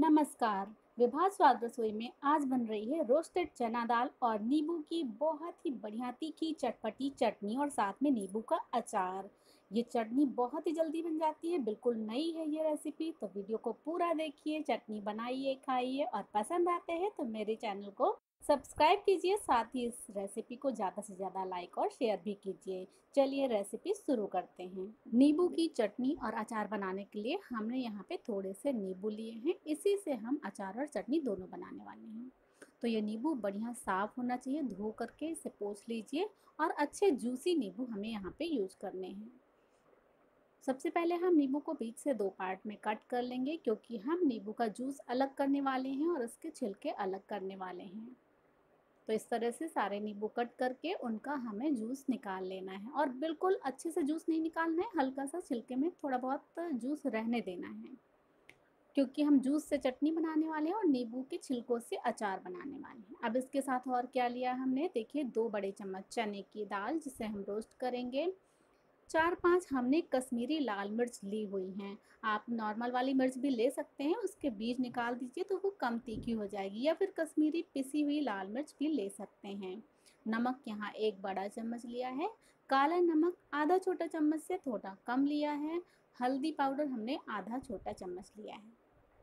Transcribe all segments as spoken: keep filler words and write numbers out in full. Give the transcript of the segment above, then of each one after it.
नमस्कार। विभा स्वाद रसोई में आज बन रही है रोस्टेड चना दाल और नींबू की बहुत ही बढ़िया तीखी चटपटी चटनी और साथ में नींबू का अचार। ये चटनी बहुत ही जल्दी बन जाती है, बिल्कुल नई है ये रेसिपी। तो वीडियो को पूरा देखिए, चटनी बनाइए, खाइए और पसंद आते हैं तो मेरे चैनल को सब्सक्राइब कीजिए। साथ ही इस रेसिपी को ज़्यादा से ज़्यादा लाइक और शेयर भी कीजिए। चलिए रेसिपी शुरू करते हैं। नींबू की चटनी और अचार बनाने के लिए हमने यहाँ पे थोड़े से नींबू लिए हैं, इसी से हम अचार और चटनी दोनों बनाने वाले हैं। तो ये नींबू बढ़िया साफ़ होना चाहिए, धो करके इसे पोंछ लीजिए और अच्छे जूसी नींबू हमें यहाँ पे यूज करने हैं। सबसे पहले हम नींबू को बीच से दो पार्ट में कट कर लेंगे, क्योंकि हम नींबू का जूस अलग करने वाले हैं और उसके छिलके अलग करने वाले हैं। तो इस तरह से सारे नींबू कट करके उनका हमें जूस निकाल लेना है, और बिल्कुल अच्छे से जूस नहीं निकालना है, हल्का सा छिलके में थोड़ा बहुत जूस रहने देना है, क्योंकि हम जूस से चटनी बनाने वाले हैं और नींबू के छिलकों से अचार बनाने वाले हैं। अब इसके साथ और क्या लिया हमने, देखिए दो बड़े चम्मच चने की दाल जिसे हम रोस्ट करेंगे। चार पाँच हमने कश्मीरी लाल मिर्च ली हुई हैं। आप नॉर्मल वाली मिर्च भी ले सकते हैं, उसके बीज निकाल दीजिए तो वो कम तीखी हो जाएगी, या फिर कश्मीरी पिसी हुई लाल मिर्च भी ले सकते हैं। नमक यहाँ एक बड़ा चम्मच लिया है। काला नमक आधा छोटा चम्मच से थोड़ा कम लिया है। हल्दी पाउडर हमने आधा छोटा चम्मच लिया है।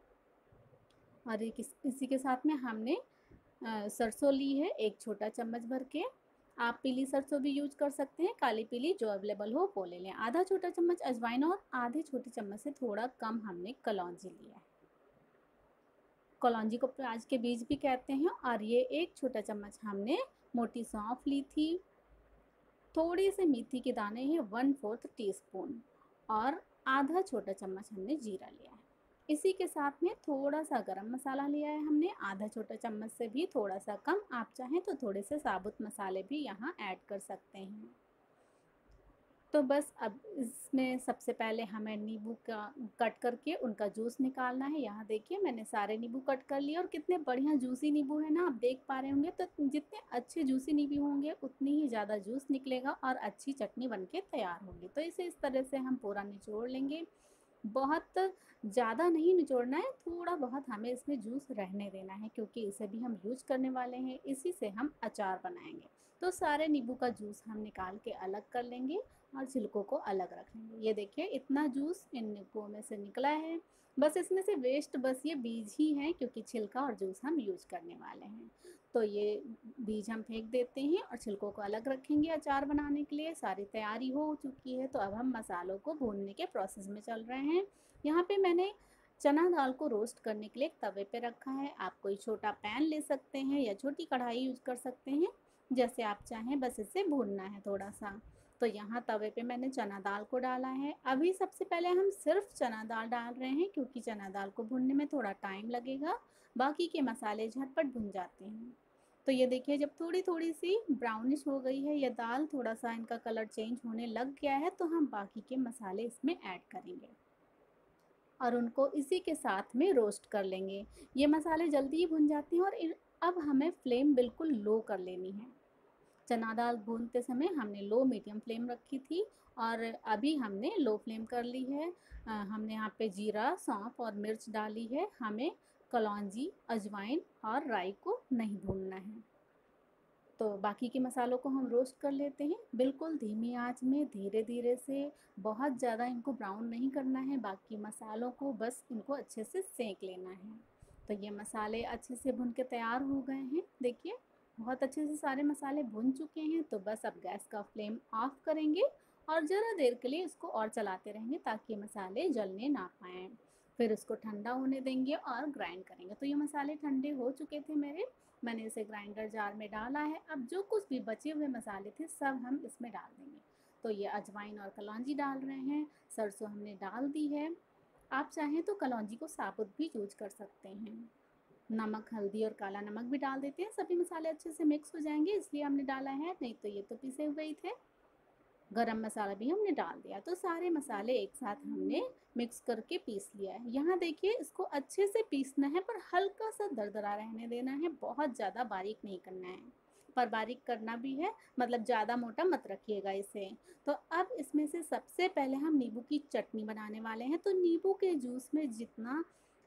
और एक इस, इसी के साथ में हमने सरसों ली है एक छोटा चम्मच भर के। आप पीली सरसों भी यूज कर सकते हैं, काली पीली जो अवेलेबल हो वो ले लें। आधा छोटा चम्मच अजवाइन और आधे छोटे चम्मच से थोड़ा कम हमने कलौंजी लिया है। कलौंजी को प्याज के बीज भी कहते हैं। और ये एक छोटा चम्मच हमने मोटी सौंफ ली थी। थोड़ी से मेथी के दाने हैं वन फोर्थ टी स्पून, और आधा छोटा चम्मच हमने जीरा लिया है। इसी के साथ में थोड़ा सा गरम मसाला लिया है हमने, आधा छोटा चम्मच से भी थोड़ा सा कम। आप चाहें तो थोड़े से साबुत मसाले भी यहाँ ऐड कर सकते हैं। तो बस अब इसमें सबसे पहले हमें नींबू का कट करके उनका जूस निकालना है। यहाँ देखिए मैंने सारे नींबू कट कर लिए, और कितने बढ़िया जूसी नींबू है ना, आप देख पा रहे होंगे। तो जितने अच्छे जूसी नींबू होंगे उतनी ही ज़्यादा जूस निकलेगा और अच्छी चटनी बनके तैयार होगी। तो इसे इस तरह से हम पूरा निचोड़ लेंगे। बहुत ज़्यादा नहीं निचोड़ना है, थोड़ा बहुत हमें इसमें जूस रहने देना है, क्योंकि इसे भी हम यूज करने वाले हैं, इसी से हम अचार बनाएंगे। तो सारे नींबू का जूस हम निकाल के अलग कर लेंगे और छिलकों को अलग रख लेंगे। ये देखिए इतना जूस इन नींबुओं में से निकला है। बस इसमें से वेस्ट बस ये बीज ही हैं, क्योंकि छिलका और जूस हम यूज करने वाले हैं। तो ये बीज हम फेंक देते हैं और छिलकों को अलग रखेंगे। अचार बनाने के लिए सारी तैयारी हो चुकी है। तो अब हम मसालों को भूनने के प्रोसेस में चल रहे हैं। यहाँ पे मैंने चना दाल को रोस्ट करने के लिए एक तवे पे रखा है। आप कोई छोटा पैन ले सकते हैं या छोटी कढ़ाई यूज कर सकते हैं, जैसे आप चाहें। बस इसे भूनना है थोड़ा सा। तो यहाँ तवे पे मैंने चना दाल को डाला है। अभी सबसे पहले हम सिर्फ चना दाल डाल रहे हैं, क्योंकि चना दाल को भूनने में थोड़ा टाइम लगेगा, बाकी के मसाले झटपट भुन जाते हैं। तो ये देखिए जब थोड़ी थोड़ी सी ब्राउनिश हो गई है या दाल, थोड़ा सा इनका कलर चेंज होने लग गया है, तो हम बाकी के मसाले इसमें ऐड करेंगे और उनको इसी के साथ में रोस्ट कर लेंगे। ये मसाले जल्दी ही भुन जाते हैं। और अब हमें फ्लेम बिल्कुल लो कर लेनी है। चना दाल भूनते समय हमने लो मीडियम फ्लेम रखी थी, और अभी हमने लो फ्लेम कर ली है। आ, हमने यहाँ पे जीरा, सौंफ और मिर्च डाली है। हमें कलौंजी, अजवाइन और राई को नहीं भूनना है। तो बाकी के मसालों को हम रोस्ट कर लेते हैं, बिल्कुल धीमी आंच में, धीरे धीरे से। बहुत ज़्यादा इनको ब्राउन नहीं करना है बाकी मसालों को, बस इनको अच्छे से सेंक लेना है। तो ये मसाले अच्छे से भुन के तैयार हो गए हैं। देखिए बहुत अच्छे से सारे मसाले भुन चुके हैं। तो बस अब गैस का फ्लेम ऑफ करेंगे और ज़रा देर के लिए इसको और चलाते रहेंगे, ताकि मसाले जलने ना पाएँ। फिर इसको ठंडा होने देंगे और ग्राइंड करेंगे। तो ये मसाले ठंडे हो चुके थे मेरे, मैंने इसे ग्राइंडर जार में डाला है। अब जो कुछ भी बचे हुए मसाले थे सब हम इसमें डाल देंगे। तो ये अजवाइन और कलौंजी डाल रहे हैं, सरसों हमने डाल दी है। आप चाहें तो कलौंजी को साबुत भी यूज कर सकते हैं। नमक, हल्दी और काला नमक भी डाल देते हैं। सभी मसाले अच्छे से मिक्स हो जाएंगे इसलिए हमने डाला है, नहीं तो ये तो पिसे हुए ही थे। गरम मसाला भी हमने डाल दिया। तो सारे मसाले एक साथ हमने मिक्स करके पीस लिया है। यहाँ देखिए इसको अच्छे से पीसना है, पर हल्का सा दरदरा रहने देना है, बहुत ज़्यादा बारीक नहीं करना है। पर बारीक करना भी है, मतलब ज़्यादा मोटा मत रखिएगा इसे। तो अब इसमें से सबसे पहले हम नींबू की चटनी बनाने वाले हैं। तो नींबू के जूस में जितना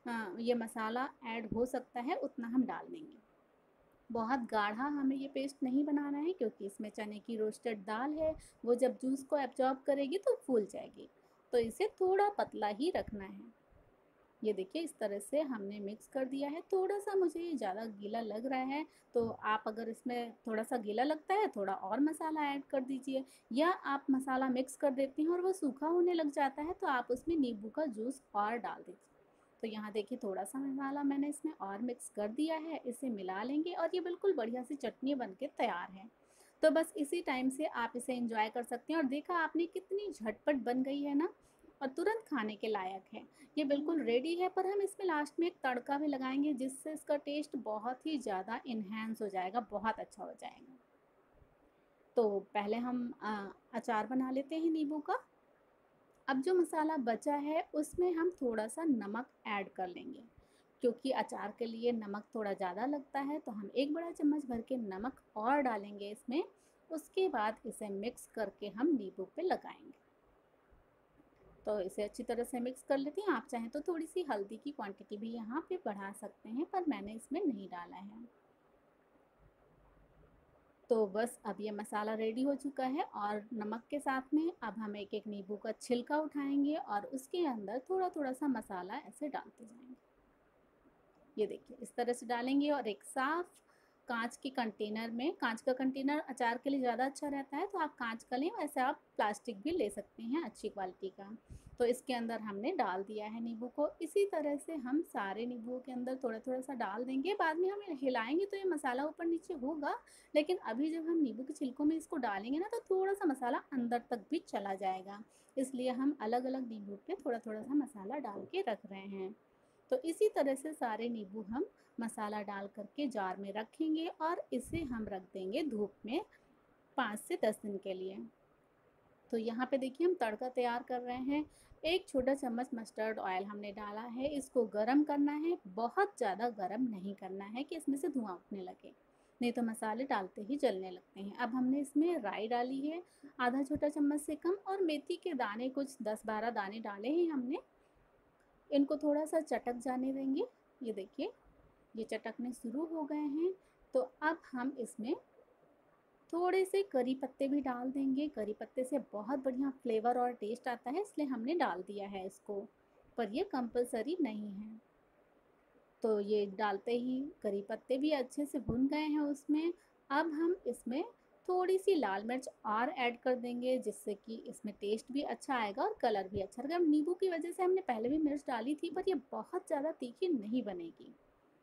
अ, ये मसाला ऐड हो सकता है उतना हम डाल देंगे। बहुत गाढ़ा हमें ये पेस्ट नहीं बनाना है क्योंकि इसमें चने की रोस्टेड दाल है, वो जब जूस को एब्जॉर्ब करेगी तो फूल जाएगी। तो इसे थोड़ा पतला ही रखना है। ये देखिए इस तरह से हमने मिक्स कर दिया है। थोड़ा-सा मुझे ये ज़्यादा गीला लग रहा है, तो आप अगर इसमें थोड़ा-सा गीला लगता है, थोड़ा और मसाला ऐड कर दीजिए, या आप मसाला मिक्स कर देती हैं और वो सूखा होने लग जाता है, तो आप उसमें नींबू का जूस और डाल दीजिए। तो यहाँ देखिए थोड़ा-सा मसाला मैंने इसमें और मिक्स कर दिया है, इसे मिला लेंगे और ये बिल्कुल बढ़िया सी चटनी बन के तैयार है। तो बस इसी टाइम से आप इसे एन्जॉय कर सकते हैं और देखा आपने कितनी झटपट बन गई है ना, और तुरंत खाने के लायक है। ये बिल्कुल रेडी है, पर हम इसमें लास्ट में एक तड़का भी लगाएँगे जिससे इसका टेस्ट बहुत ही ज़्यादा एनहांस हो जाएगा, बहुत अच्छा हो जाएगा। तो पहले हम अ, अचार बना लेते हैं नींबू का। अब जो मसाला बचा है उसमें हम थोड़ा-सा नमक ऐड कर लेंगे। क्योंकि अचार के लिए नमक थोड़ा ज़्यादा लगता है, तो हम एक बड़ा चम्मच भर के नमक और डालेंगे इसमें। उसके बाद इसे मिक्स करके हम नींबू पे लगाएँगे। तो इसे अच्छी तरह से मिक्स कर लेते हैं। आप चाहें तो थोड़ी-सी हल्दी की क्वांटिटी भी यहाँ पे बढ़ा सकते हैं, पर मैंने इसमें नहीं डाला है। तो बस अब ये मसाला रेडी हो चुका है और नमक के साथ में अब हम एक-एक नींबू का छिलका उठाएँगे और उसके अंदर थोड़ा-थोड़ा सा मसाला ऐसे डालते जाएँगे। ये देखिए इस तरह से डालेंगे और एक साफ कांच के कंटेनर में, कांच का कंटेनर अचार के लिए ज़्यादा अच्छा रहता है, तो आप कांच का लें, वैसे आप प्लास्टिक भी ले सकते हैं अच्छी क्वालिटी का। तो इसके अंदर हमने डाल दिया है नींबू को। इसी तरह से हम सारे नींबुओं के अंदर थोड़ा-थोड़ा सा डाल देंगे। बाद में हम हिलाएँगे तो ये मसाला ऊपर-नीचे होगा, लेकिन अभी जब हम नींबू के छिलकों में इसको डालेंगे ना, तो थोड़ा-सा मसाला अंदर तक भी चला जाएगा। इसलिए हम अलग-अलग नींबू पे थोड़ा-थोड़ा सा मसाला डाल के रख रहे हैं। तो इसी तरह से सारे नींबू हम मसाला डाल करके जार में रखेंगे और इसे हम रख देंगे धूप में पाँच से दस दिन के लिए। तो यहाँ पे देखिए हम तड़का तैयार कर रहे हैं। एक छोटा चम्मच मस्टर्ड ऑयल हमने डाला है, इसको गरम करना है, बहुत ज़्यादा गरम नहीं करना है कि इसमें से धुआँ उठने लगे, नहीं तो मसाले डालते ही जलने लगते हैं। अब हमने इसमें राई डाली है, आधा छोटा चम्मच से कम, और मेथी के दाने कुछ दस बारह दाने डाले हैं हमने। इनको थोड़ा-सा चटक जाने देंगे। ये देखिए, ये चटकने शुरू हो गए हैं, तो अब हम इसमें थोड़े से करी पत्ते भी डाल देंगे। करी पत्ते से बहुत बढ़िया फ्लेवर और टेस्ट आता है, इसलिए हमने डाल दिया है इसको, पर ये कंपल्सरी नहीं है। तो ये डालते ही करी पत्ते भी अच्छे से भुन गए हैं उसमें। अब हम इसमें थोड़ी-सी लाल मिर्च और ऐड कर देंगे, जिससे कि इसमें टेस्ट भी अच्छा आएगा और कलर भी अच्छा रहेगा। नींबू की वजह से हमने पहले भी मिर्च डाली थी, पर ये बहुत ज़्यादा तीखी नहीं बनेगी।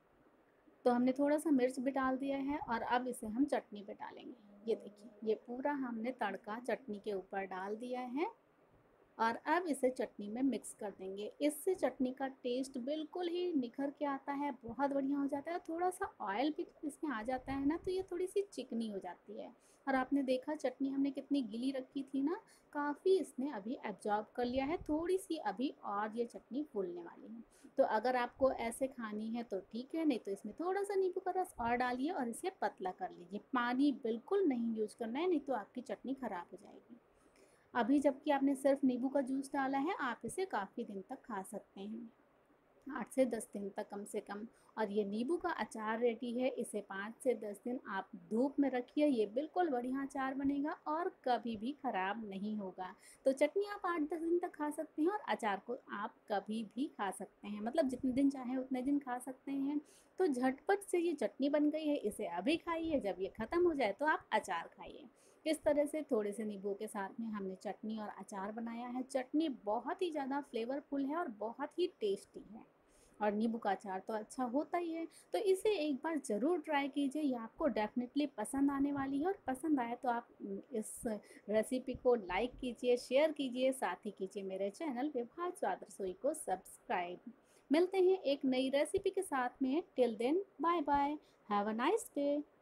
तो हमने थोड़ा-सा मिर्च भी डाल दिया है और अब इसे हम चटनी पे डालेंगे। ये देखिए, ये पूरा हमने तड़का चटनी के ऊपर डाल दिया है और अब इसे चटनी में मिक्स कर देंगे। इससे चटनी का टेस्ट बिल्कुल ही निखर के आता है, बहुत बढ़िया हो जाता है। थोड़ा-सा ऑयल भी इसमें आ जाता है ना, तो ये थोड़ी-सी चिकनी हो जाती है। और आपने देखा चटनी हमने कितनी गीली रखी थी ना, काफ़ी इसने अभी एब्ज़ॉर्ब कर लिया है। थोड़ी-सी अभी और ये चटनी फूलने वाली है। तो अगर आपको ऐसे खानी है तो ठीक है, नहीं तो इसमें थोड़ा-सा नींबू का रस और डालिए और इसे पतला कर लीजिए। पानी बिल्कुल नहीं यूज़ करना है, नहीं तो आपकी चटनी खराब हो जाएगी। अभी जबकि आपने सिर्फ नींबू का जूस डाला है, आप इसे काफ़ी दिन तक खा सकते हैं, आठ से दस दिन तक कम से कम। और ये नींबू का अचार रेडी है, इसे पाँच से दस दिन आप धूप में रखिए, ये बिल्कुल बढ़िया अचार बनेगा और कभी भी ख़राब नहीं होगा। तो चटनी आप आठ दस दिन तक खा सकते हैं और अचार को आप कभी भी खा सकते हैं, मतलब जितने दिन चाहें उतने दिन खा सकते हैं। तो झटपट से ये चटनी बन गई है, इसे अभी खाइए, जब ये ख़त्म हो जाए तो आप अचार खाइए। इस तरह से थोड़े से नींबू के साथ में हमने चटनी और अचार बनाया है। चटनी बहुत ही ज़्यादा फ्लेवरफुल है और बहुत ही टेस्टी है, और नींबू का अचार तो अच्छा होता ही है। तो इसे एक बार ज़रूर ट्राई कीजिए, ये आपको डेफ़िनेटली पसंद आने वाली है, और पसंद आए तो आप उम, इस रेसिपी को लाइक कीजिए, शेयर कीजिए, साथ ही कीजिए मेरे चैनल विभाज स्वाद रसोई को सब्सक्राइब। मिलते हैं एक नई रेसिपी के साथ में। Till then bye bye, have a nice day.